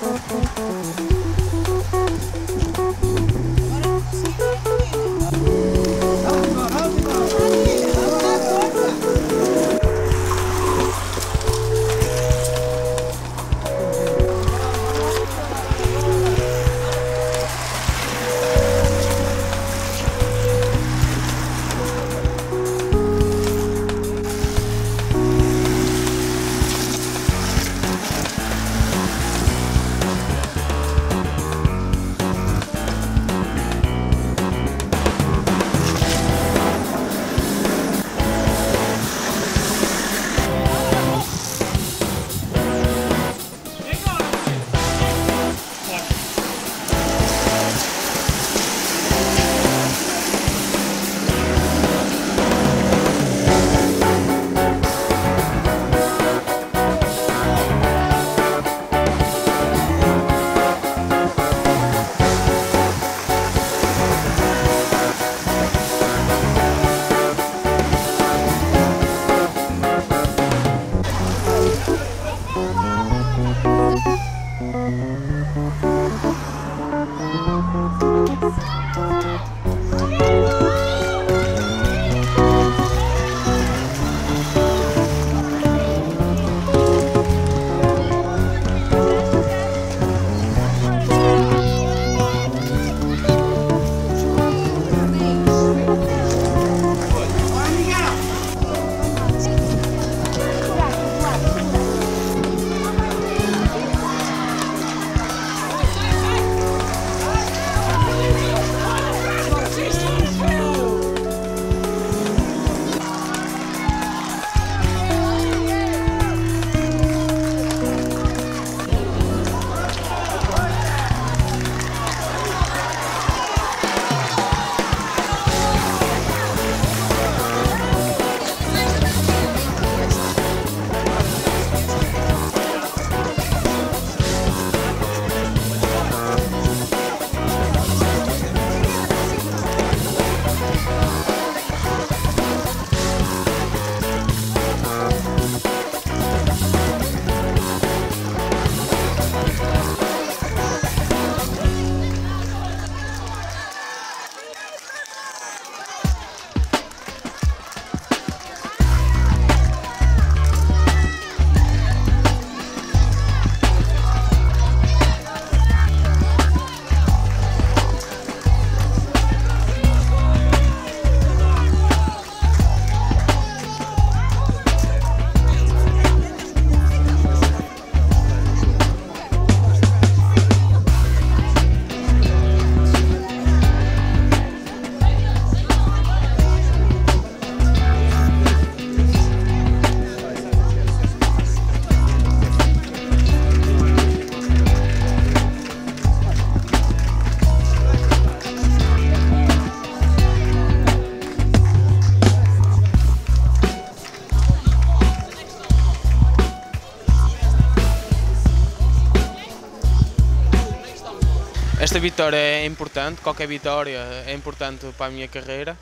Esta vitória é importante, qualquer vitória é importante para a minha carreira.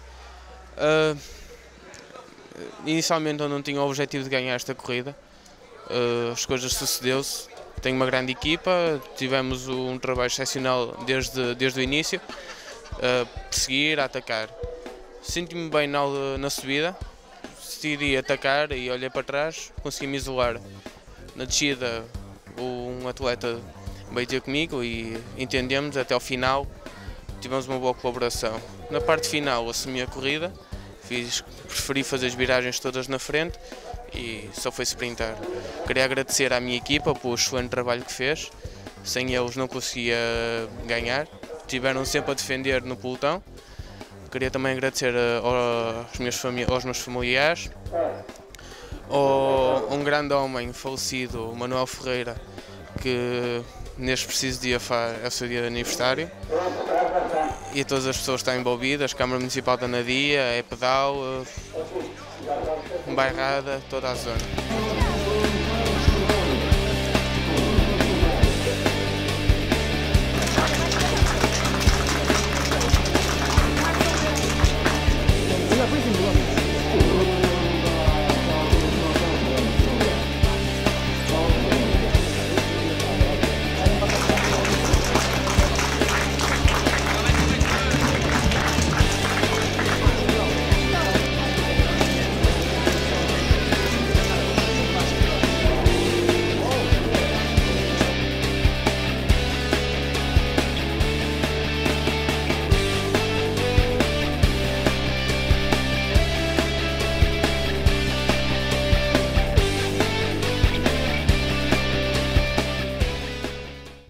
Inicialmente eu não tinha o objetivo de ganhar esta corrida, as coisas sucedeu-se. Tenho uma grande equipa, tivemos um trabalho excepcional desde o início, a perseguir, a atacar. Senti-me bem na subida, decidi atacar e olhei para trás, consegui me isolar. Na descida, um atleta veio ter comigo e entendemos até ao final, tivemos uma boa colaboração. Na parte final assumi a corrida, preferi fazer as viragens todas na frente e só foi sprintar. Queria agradecer à minha equipa pelo excelente trabalho que fez, sem eles não conseguia ganhar, estiveram sempre a defender no pelotão. Queria também agradecer aos meus familiares, a um grande homem falecido, Manuel Ferreira, que neste preciso dia é o seu dia de aniversário, e a todas as pessoas que estão envolvidas, Câmara Municipal da Anadia, Pedal, Bairrada, toda a zona.